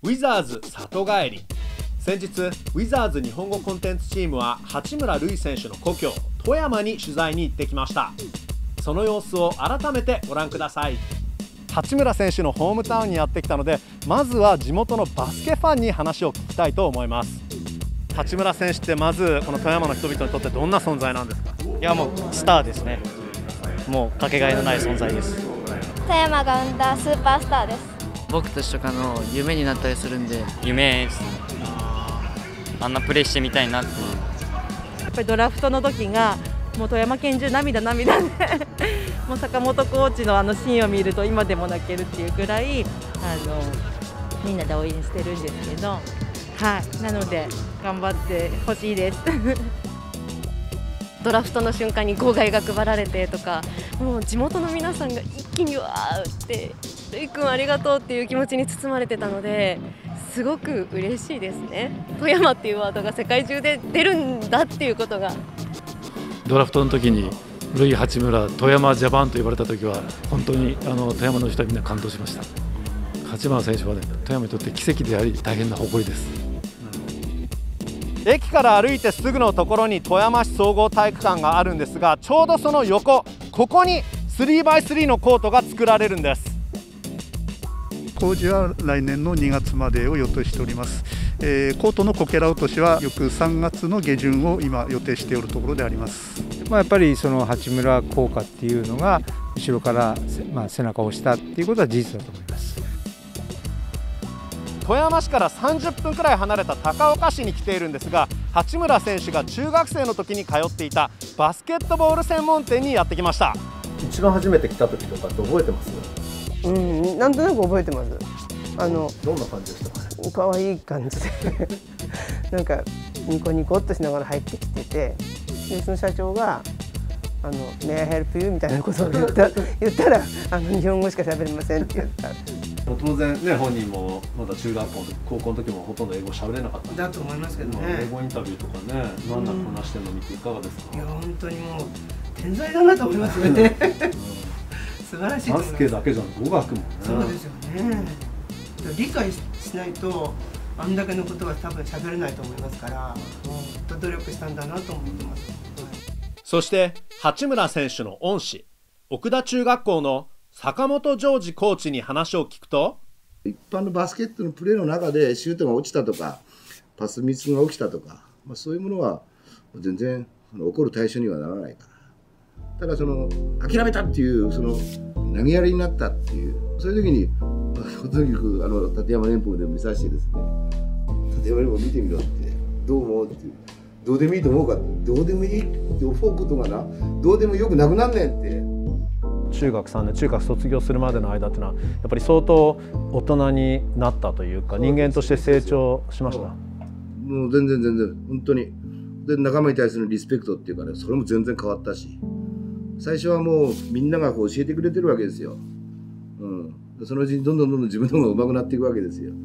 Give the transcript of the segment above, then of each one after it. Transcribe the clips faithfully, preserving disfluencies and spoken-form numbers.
ウィザーズ里帰り。先日ウィザーズ日本語コンテンツチームは八村塁選手の故郷富山に取材に行ってきました。その様子を改めてご覧ください。八村選手のホームタウンにやってきたので、まずは地元のバスケファンに話を聞きたいと思います。八村選手ってまずこの富山の人々にとってどんな存在なんですか？ いや、もうスターですね。もうかけがえのない存在です。 富山が生んだスーパースターです。 僕たちとかの夢になったりするんで、 夢ですね。あんなプレーしてみたいなっていう。 やっぱりドラフトの時がもう富山県中涙涙でもう坂本コーチのあのシーンを見ると今でも泣けるっていうくらい、あのみんなで応援してるんですけど、はい、なので頑張ってほしいですドラフトの瞬間に号外が配られてとか、もう地元の皆さんが一気にわーって「るいくんありがとう」っていう気持ちに包まれてたので、すごく嬉しいですね。富山っていうワードが世界中で出るんだっていうことが。 ドラフトの時にルイ・八村富山ジャパンと呼ばれた時は本当にあの富山の人はみんな感動しました。八村選手はね、富山にとって奇跡であり大変な誇りです。 駅から歩いてすぐのところに富山市総合体育館があるんですが、ちょうどその横、ここに スリーバイスリー のコートが作られるんです。 工事は来年のにがつまでを予定しております。えー、コートのこけら落としは翌さんがつの下旬を今予定しておるところであります。 まあ、やっぱりその八村効果っていうのが後ろから、まあ、背中を押したっていうことは事実だと思います。 富山市からさんじゅっぷんくらい離れた高岡市に来ているんですが、八村選手が中学生の時に通っていたバスケットボール専門店にやってきました。 一番初めて来た時とかって覚えてます？ うん、なんとなく覚えてます。あのどんな感じでしたかね？ 可愛い感じでなんかニコニコっとしながら入ってきてて、でその社長があの「メアヘルプユー」みたいなことを言った言ったらあの日本語しか喋れませんって言った。 当然ね、本人もまだ中学校高校の時もほとんど英語喋れなかっただと思いますけどね。 英語インタビューとかね、何なこなしてるの見ていかがですか？ いや本当にもう天才だなと思いますよね素晴らしいと思います。 バスケだけじゃん、語学もね。 そうですよね。理解しないとあんだけのことは多分喋れないと思いますから、もっと努力したんだなと思ってます。はい、 そして八村選手の恩師、奥田中学校の坂本ジョージコーチに話を聞くと、 一般のバスケットのプレーの中でシュートが落ちたとかパスミスが起きたとか、まあ、そういうものは全然起こる対象にはならないから、ただその諦めたっていうその投げやりになったっていう、そういう時にとにかくあの立山連峰でも見させてですね、立山連峰見てみろって、どう思うっていう、どうでもいいと思うかって、どうでもいいって思うことがな、どうでもよくなくなんねんって。 中学さんねん、中学卒業するまでの間っていうのはやっぱり相当大人になったというか、人間として成長しました。 もう全然全然本当にで、仲間に対するリスペクトっていうかね、それも全然変わったし、最初はもうみんながこう教えてくれてるわけですよ。うん、そのうちにどんどんどんどん自分の方が上手くなっていくわけですよ。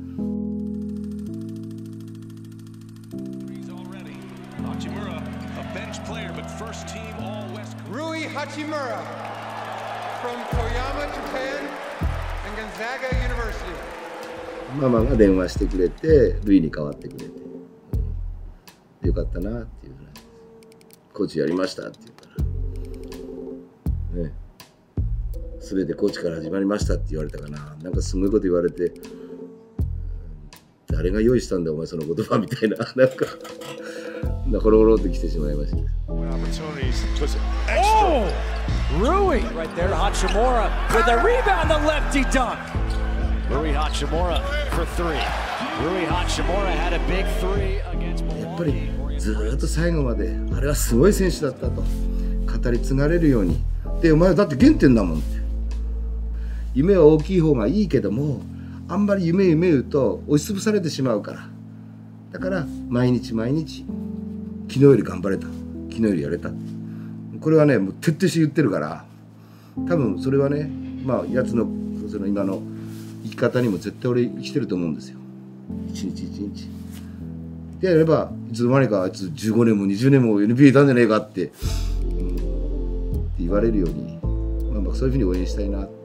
ルイ・八村 from Toyama, Japan and Gonzaga University。 ママが電話してくれて、ルイに代わってくれて、うん、よかったなっていう、コーチやりましたって言ったら、ね、全てコーチから始まりましたって言われたかな、なんかすごいこと言われて、誰が用意したんだお前その言葉みたいな、なんかほろほろってきてしまいました。 Rui right there, Hachimura with a rebound, the lefty dunk. Rui Hachimura for three. Rui Hachimura had a big three against Milwaukee. やっぱりずーっと最後まであれはすごい選手だったと語り継がれるように。で、お前だって原点だもんって。夢は大きい方がいいけども、あんまり夢夢言うと押しつぶされてしまうから。だから毎日毎日昨日より頑張れた、昨日よりやれた。これはね、もう徹底して言ってるから、多分それはね、まあやつのその今の生き方にも絶対俺生きてると思うんですよ。一日一日でやれば、いつの間にかあいつじゅうごねんもにじゅうねんも エヌビーエー いたんじゃねえかって、うん、って言われるように、まあ、まあそういうふうに応援したいなって。